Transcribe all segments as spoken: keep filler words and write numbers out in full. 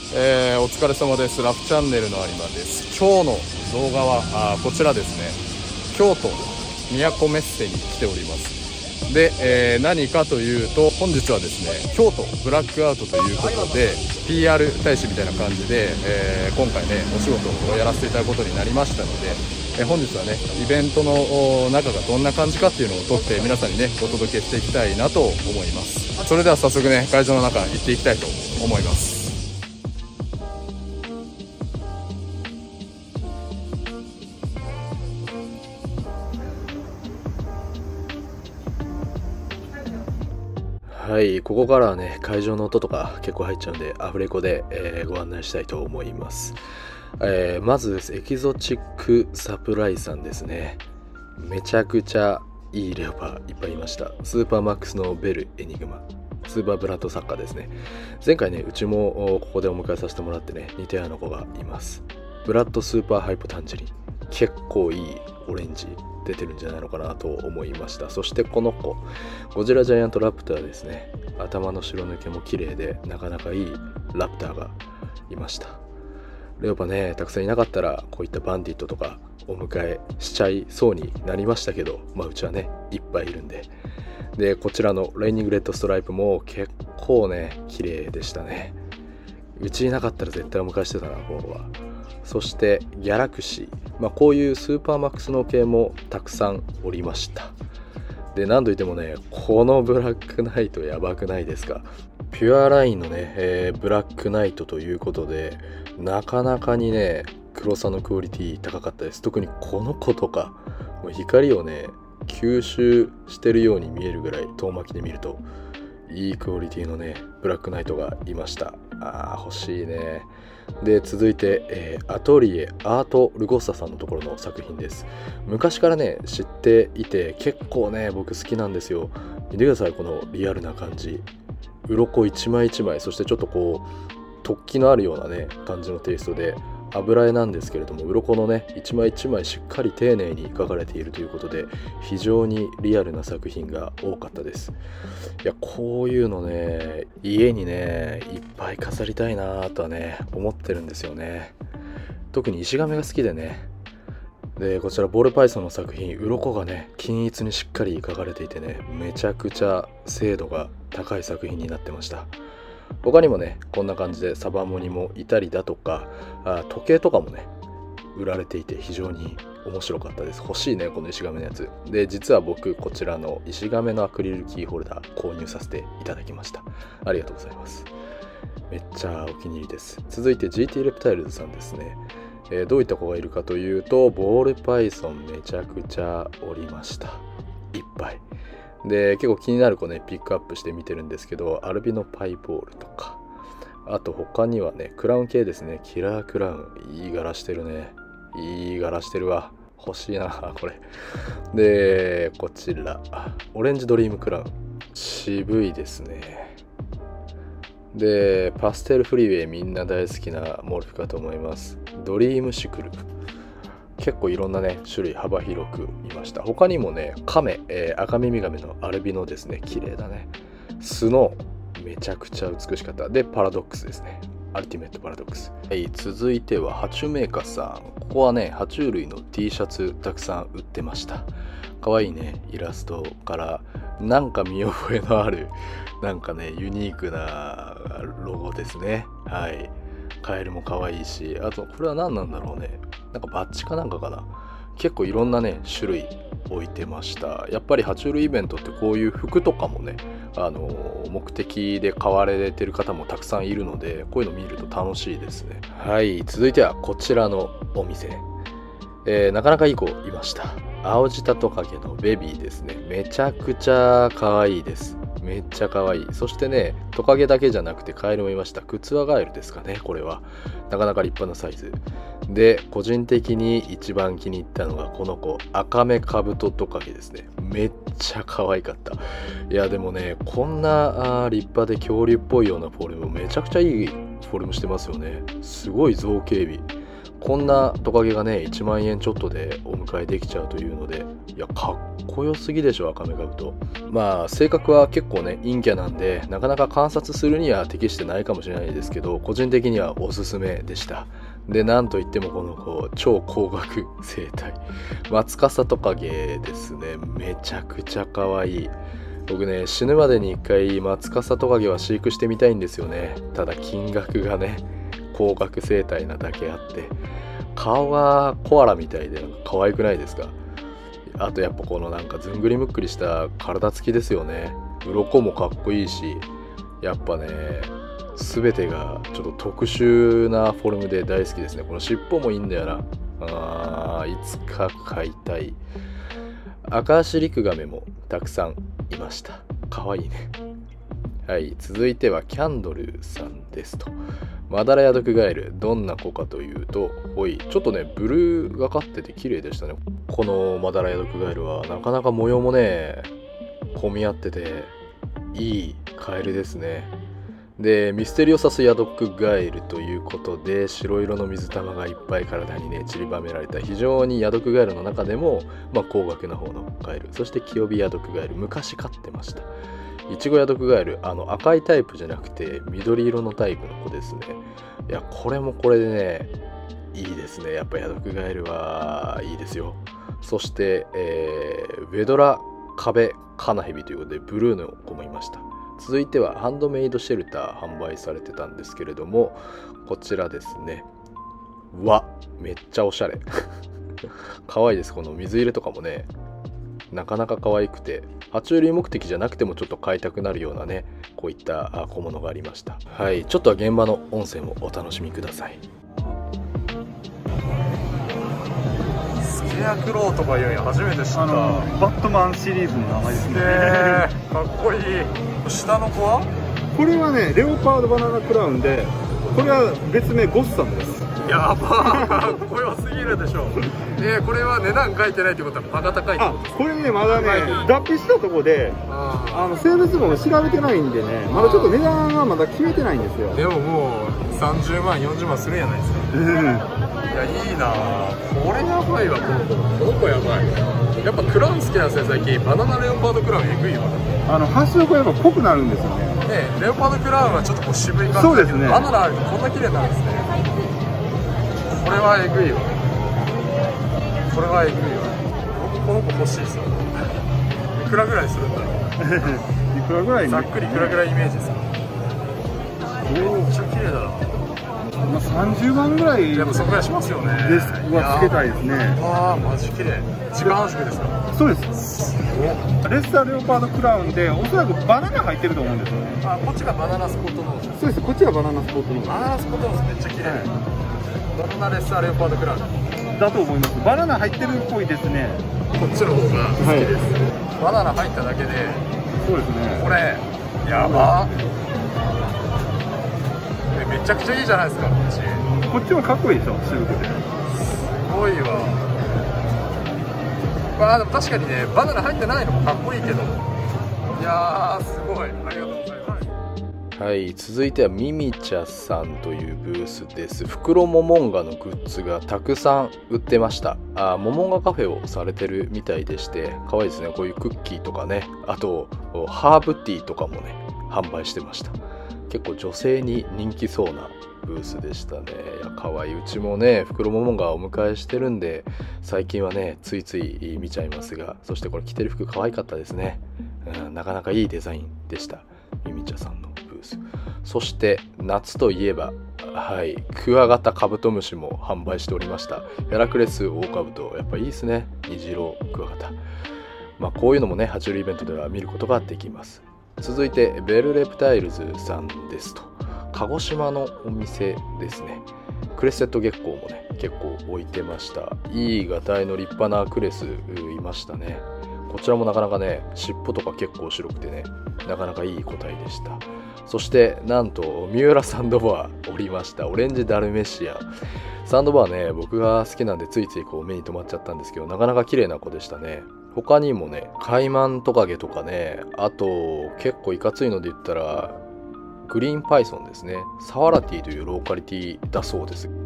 えー、お疲れ様です。ラフチャンネルの有馬です。今日の動画はあこちらですね、京都都メッセに来ております。で、えー、何かというと、本日はですね、京都ブラックアウトということで ピーアール 大使みたいな感じで、えー、今回ねお仕事をやらせていただくことになりましたので、えー、本日はねイベントの中がどんな感じかっていうのを撮って皆さんにねお届けしていきたいなと思います。それでは早速ね会場の中行っていきたいと思います。 はい、ここからはね会場の音とか結構入っちゃうんでアフレコで、えーご案内したいと思います。えーまずですエキゾチックサプライズさんですね。めちゃくちゃいいレオパいっぱいいました。スーパーマックスのベルエニグマ、スーパーブラッドサッカーですね。前回ねうちもここでお迎えさせてもらってね似たような子がいます。ブラッドスーパーハイポタンジェリン、結構いいオレンジ出てるんじゃないのかなと思いました。そしてこの子ゴジラジャイアントラプターですね。頭の白抜けも綺麗でなかなかいいラプターがいました。レオパねたくさんいなかったらこういったバンディットとかお迎えしちゃいそうになりましたけど、まあうちはねいっぱいいるんで。でこちらのレイニングレッドストライプも結構ね綺麗でしたね。うちいなかったら絶対お迎えしてたなこの子は。そしてギャラクシー、まあ、こういうスーパーマックスの系もたくさんおりました。で何といってもねこのブラックナイトやばくないですか。ピュアラインのね、えーブラックナイトということでなかなかにね黒さのクオリティ高かったです。特にこの子とかもう光をね吸収してるように見えるぐらい遠巻きで見るといいクオリティのねブラックナイトがいました。あー欲しいね。で続いて、えーアトリエアートルゴッサさんのところの作品です。昔からね知っていて結構ね僕好きなんですよ。見てくださいこのリアルな感じ、鱗一枚一枚、そしてちょっとこう突起のあるようなね感じのテイストで油絵なんですけれども、鱗のね一枚一枚しっかり丁寧に描かれているということで非常にリアルな作品が多かったです。いやこういうのね家にねいっぱい飾りたいなとはね思ってるんですよね。特に石亀が好きでね。でこちらボールパイソンの作品、鱗がね均一にしっかり描かれていてねめちゃくちゃ精度が高い作品になってました。他にもねこんな感じでサバモニもいたりだとか、あ時計とかもね売られていて非常に面白かったです。欲しいねこの石亀のやつで。実は僕こちらの石亀のアクリルキーホルダー購入させていただきました。ありがとうございます。めっちゃお気に入りです。続いて ジーティー レプタイルズさんですね。えーどういった子がいるかというと、ボールパイソンめちゃくちゃおりました。いっぱいで結構気になる子ねピックアップして見てるんですけど、アルビノパイボールとか、あと他にはねクラウン系ですね。キラークラウンいい柄してるね。いい柄してるわ。欲しいなこれ。でこちらオレンジドリームクラウン渋いですね。でパステルフリーウェイみんな大好きなモルフかと思います。ドリームシクル結構いろんなね種類幅広くいました。他にもねカメ、えー赤耳亀のアルビノですね。綺麗だね。スノーめちゃくちゃ美しかった。でパラドックスですね。アルティメットパラドックス。はい、続いてはハチュメーカーさん。ここはね爬虫類の T シャツたくさん売ってました。かわいいねイラストからなんか見覚えのあるなんかねユニークなロゴですね。はい、カエルもかわいいし、あとこれは何なんだろうね、なんかバッジかなんかかな。結構いろんなね種類置いてました。やっぱり爬虫類イベントってこういう服とかもねあの目的で買われてる方もたくさんいるので、こういうの見ると楽しいですね。はい、続いてはこちらのお店、えーなかなかいい子いました。青舌トカゲのベビーですね。めちゃくちゃ可愛いです。めっちゃ可愛い。そしてねトカゲだけじゃなくてカエルもいました。クツワガエルですかね。これはなかなか立派なサイズで、個人的に一番気に入ったのがこの子赤目カブトトカゲですね。めっちゃ可愛かった。いやでもねこんなあ立派で恐竜っぽいようなフォルムめちゃくちゃいいフォルムしてますよね。すごい造形美。 こんなトカゲがねいちまんえんちょっとでお迎えできちゃうというので、いやかっこよすぎでしょ、アカメガブト。まあ性格は結構ね陰キャなんで、なかなか観察するには適してないかもしれないですけど、個人的にはおすすめでした。でなんといってもこのこう超高額生態マツカサトカゲですね。めちゃくちゃ可愛い。僕ね死ぬまでに一回マツカサトカゲは飼育してみたいんですよね。ただ金額がね高額生態なだけあって、顔がコアラみたいでなんか可愛くないですか。あとやっぱこのなんかずんぐりむっくりした体つきですよね。鱗もかっこいいし、やっぱね全てがちょっと特殊なフォルムで大好きですね。この尻尾もいいんだよな。あーいつか飼いたい。アカアシリクガメもたくさんいました。かわいいね。はい、続いてはキャンドルさんですと。マダラヤドクガエル、どんな子かというと、おいちょっとねブルーがかってて綺麗でしたね。このマダラヤドクガエルはなかなか模様もね混み合ってていいカエルですね。でミステリオサスヤドクガエルということで、白色の水玉がいっぱい体にね散りばめられた非常にヤドクガエルの中でも、まあ、高額な方のカエル。そしてキヨビヤドクガエル、昔飼ってました。イチゴヤドクガエル、あの赤いタイプじゃなくて緑色のタイプの子ですね。いやこれもこれでねいいですね。やっぱヤドクガエルはいいですよ。そして、えー、ウェドラカベカナヘビということでブルーの子もいました。続いてはハンドメイドシェルター販売されてたんですけれども、こちらですね。わめっちゃおしゃれ可愛いです。この水入れとかもねなかなか可愛くて、爬虫類目的じゃなくてもちょっと飼いたくなるようなねこういった小物がありました。はい、ちょっとは現場の音声もお楽しみください。 スケアクローとかいうの初めて知った。 あのバットマンシリーズの名前ですね。 えー、かっこいい。下の子はこれはねレオパードバナナクラウンで、これは別名ゴッサムです。 やばーかっこよすぎるでしょ。えー、これは値段書いてないってことはバカ高いってことですか。 これねまだね脱皮したとこでああの性別も調べてないんでね、まだちょっと値段はまだ決めてないんですよ。 でももうさんじゅうまんよんじゅうまんするんやないですか。 うんいやいいなぁ、これやばいわ。この子この子やばい。やっぱクラウン好きなんですね最近。バナナレオパードクラウンえぐいわ。 あの発色がやっぱ濃くなるんですよね。 ねレオパードクラウンはちょっとこう渋い感じだけど、 そうですねバナナあるとこんな綺麗になるんですね。これはえぐいわ。これはえぐいわ。僕この子欲しいですよ。いくらぐらいするんだろう。 いくらぐらいにざっくりいくらぐらいイメージですか。めっちゃ綺麗だな。 まあさんじゅうまんぐらいやっぱそこらいしますよね。 ですはつけたいですね。 ああマジ綺麗。自家繁殖ですか。 そうです。レッサーレオパードクラウンでおそらくバナナ入ってると思うんですよね。 あこっちがバナナスコットノーズ。 そうです。こっちがバナナスポートのバナナスコットノーズめっちゃ綺麗。バナナレッサーレオパードクラウンだと思います。バナナ入ってるっぽいですね。 こっちの方が好きです、はい、バナナ入っただけでそうですね。 これやばえめちゃくちゃいいじゃないですか。こっちこっちもかっこいいでしょ、シルクで。 すごいわ。まあでも確かにねバナナ入ってないのもかっこいいけど、いやーすごいありがとうございます。 はい、続いてはミミチャさんというブースです。袋モモンガのグッズがたくさん売ってました。あモモンガカフェをされてるみたいでして可愛いですね。こういうクッキーとかね、あとハーブティーとかもね販売してました。結構女性に人気そうなブースでしたね。いや可愛い。うちもね袋モモンガをお迎えしてるんで最近はねついつい見ちゃいますが、そしてこれ着てる服可愛かったですね、うん、なかなかいいデザインでした。ミミチャさんのブース。そして夏といえばはいクワガタカブトムシも販売しておりました。ヘラクレスオオカブト、やっぱいいですね。虹色クワガタ。まあこういうのもね爬虫類イベントでは見ることができます。続いてベルレプタイルズさんですと。鹿児島のお店ですね。クレステッド月光もね結構置いてました。いいがたいの立派なクレスいましたね。こちらもなかなかね尻尾とか結構白くてねなかなかいい個体でした。そしてなんと三浦サンドバーおりました。オレンジダルメシアンサンドバーね僕が好きなんでついついこう目に留まっちゃったんですけど、なかなか綺麗な子でしたね。他にもねカイマントカゲとかね、あと結構いかついので言ったらグリーンパイソンですね。サワラティというローカリティだそうです。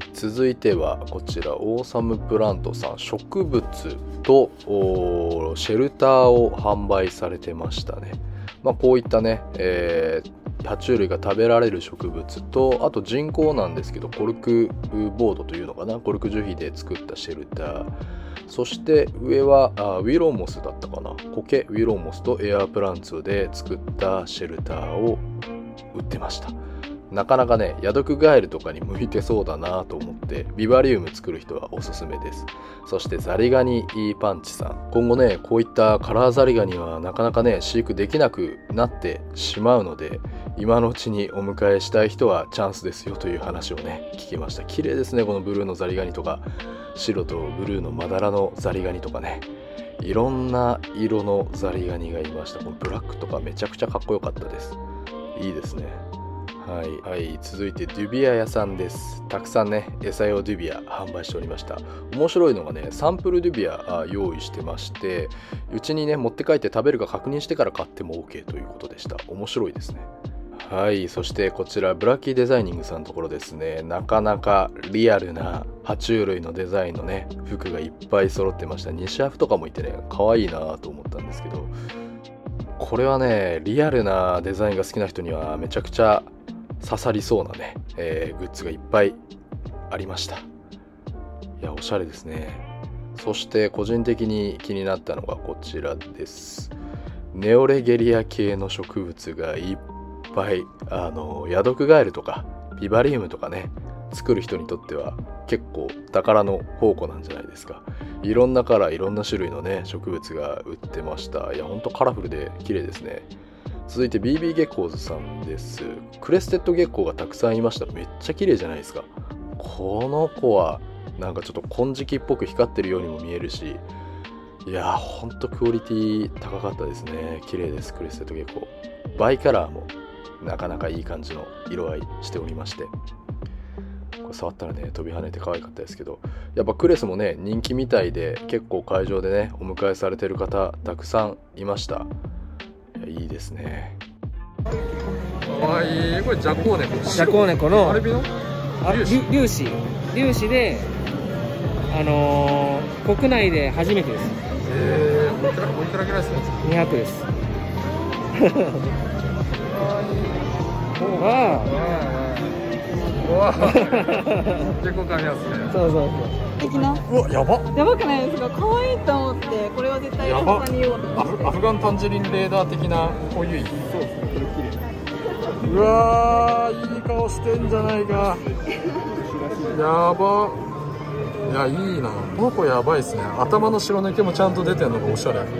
続いてはこちらオーサムプラントさん、植物とシェルターを販売されてましたね。まあ、こういったね、えー爬虫類が食べられる植物と、あと人工なんですけどコルクボードというのかな、コルク樹皮で作ったシェルター、そして上はあウィローモスだったかな、苔ウィローモスとエアープランツで作ったシェルターを売ってました。なかなかね、ヤドクガエルとかに向いてそうだなと思ってビバリウム作る人はおすすめです。そしてザリガニパンチさん、今後ねこういったカラーザリガニはなかなかね飼育できなくなってしまうので、今のうちにお迎えしたい人はチャンスですよという話をね聞きました。綺麗ですね、このブルーのザリガニとか白とブルーのまだらのザリガニとかね、いろんな色のザリガニがいました。このブラックとかめちゃくちゃかっこよかったです。いいですね。はい、はい、続いてデュビア屋さんです。たくさんね餌用デュビア販売しておりました。面白いのがね、サンプルデュビア用意してまして、うちにね持って帰って食べるか確認してから買っても OK ということでした。面白いですね。はい、そしてこちらブラッキーデザイニングさんのところですね、なかなかリアルな爬虫類のデザインのね服がいっぱい揃ってました。西アフとかもいてね可愛いなと思ったんですけど、これはねリアルなデザインが好きな人にはめちゃくちゃ刺さりそうなね、えー、グッズがいっぱいありました。いやおしゃれですね。そして個人的に気になったのがこちらです。ネオレゲリア系の植物がいっぱい、あのヤドクガエルとかビバリウムとかね作る人にとっては結構宝の宝庫なんじゃないですか。いろんなカラーいろんな種類のね植物が売ってました。いやほんとカラフルで綺麗ですね。続いて ビービー ゲコーズさんです。クレステッドゲッコーがたくさんいました。めっちゃ綺麗じゃないですか。この子はなんかちょっと金色っぽく光ってるようにも見えるし、いやーほんとクオリティ高かったですね。綺麗です。クレステッドゲッコーバイカラーもなかなかいい感じの色合いしておりまして、これ触ったらね飛び跳ねて可愛かったですけど、やっぱクレスもね人気みたいで結構会場でねお迎えされてる方たくさんいました。いいですね。 はい、これジャコウネコ。 ジャコウネコのアルビノ粒子粒子粒子で、あのー、国内で初めてです。 えー、おいくらおいくらぐらいですか？ にひゃくです。わあわ結構買いますね。 そうそうそう。 的な。 うわやばやばくないですか？可愛いと思ってこれは絶対やばに言おうと思って。 アフアフガンタンジリンレーダー的なこういう。 そうですね、これ綺麗。 うわーいい顔してんじゃないか。やば。いやいいな、この子やばいですね。頭の白抜けもちゃんと出てんのがおしゃれ。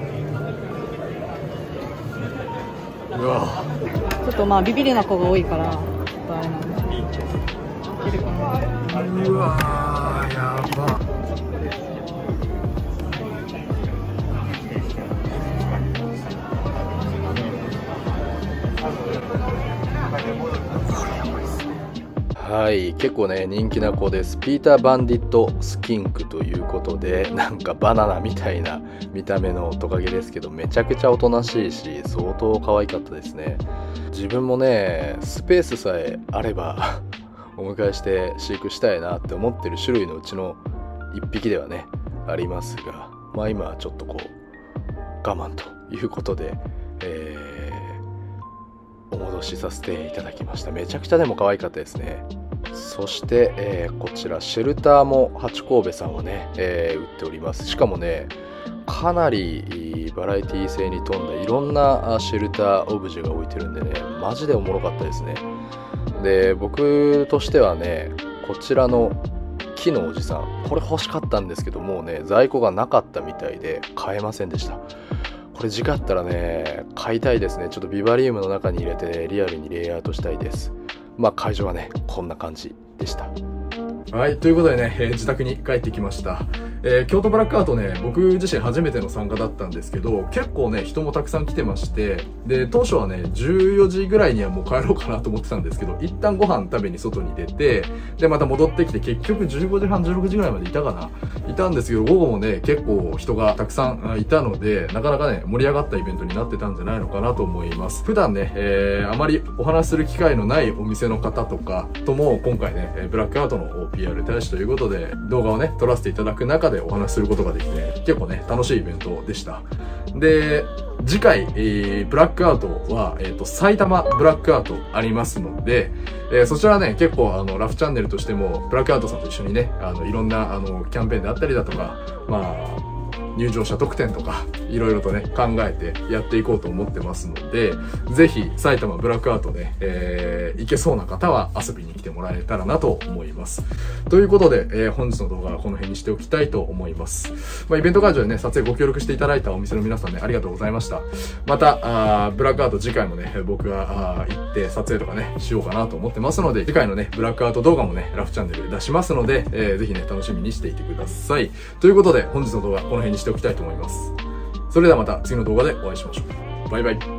うわちょっとまあビビりな子が多いからちょっとあれなんで。いけるかな。 うわーやば。 はい、結構ね人気な子です。ピーター・バンディット・スキンクということで、なんかバナナみたいな見た目のトカゲですけど、めちゃくちゃおとなしいし相当可愛かったですね。自分もねスペースさえあればお迎えして飼育したいなって思ってる種類のうちのいっぴきではねありますが、まあ今はちょっとこう我慢ということで、えー、お戻しさせていただきました。めちゃくちゃでも可愛かったですね。そして、えー、こちらシェルターも八神戸さんはね、えー、売っております。しかもねかなりバラエティ性に富んだいろんなシェルターオブジェが置いてるんでね、マジでおもろかったですね。で僕としてはねこちらの木のおじさん、これ欲しかったんですけどもうね在庫がなかったみたいで買えませんでした。これ時間あったらね買いたいですね。ちょっとビバリウムの中に入れて、ね、リアルにレイアウトしたいです。まあ会場はねこんな感じでした。はい、ということでね、えー、自宅に帰ってきました。 えー、京都ブラックアウトね、僕自身初めての参加だったんですけど、結構ね、人もたくさん来てまして、で、当初はね、じゅうよじぐらいにはもう帰ろうかなと思ってたんですけど、一旦ご飯食べに外に出て、で、また戻ってきて、結局じゅうごじはん、じゅうろくじぐらいまでいたかな。いたんですけど、午後もね、結構人がたくさんいたので、なかなかね、盛り上がったイベントになってたんじゃないのかなと思います。普段ね、えー、あまりお話しする機会のないお店の方とかとも、今回ね、ブラックアウトの ピーアール 大使ということで、動画をね、撮らせていただく中でお話しすることができて、結構ね、楽しいイベントでした。で、次回、えー、ブラックアウトは、えっと、埼玉ブラックアウトありますので、えー、そちらね、結構、あの、ラフチャンネルとしても、ブラックアウトさんと一緒にね、あの、いろんな、あの、キャンペーンであったりだとか、まあ、入場者特典とか、いろいろとね、考えてやっていこうと思ってますので、ぜひ、埼玉ブラックアウトね、えー、行けそうな方は遊びに来てもらえたらなと思います。ということで、えー、本日の動画はこの辺にしておきたいと思います。まあ、イベント会場でね、撮影ご協力していただいたお店の皆さんね、ありがとうございました。また、あブラックアウト次回もね、僕があ行って撮影とかね、しようかなと思ってますので、次回のね、ブラックアウト動画もね、ラフチャンネルで出しますので、えー、ぜひね、楽しみにしていてください。ということで、本日の動画この辺にしておきたいと思います。それではまた次の動画でお会いしましょう。バイバイ。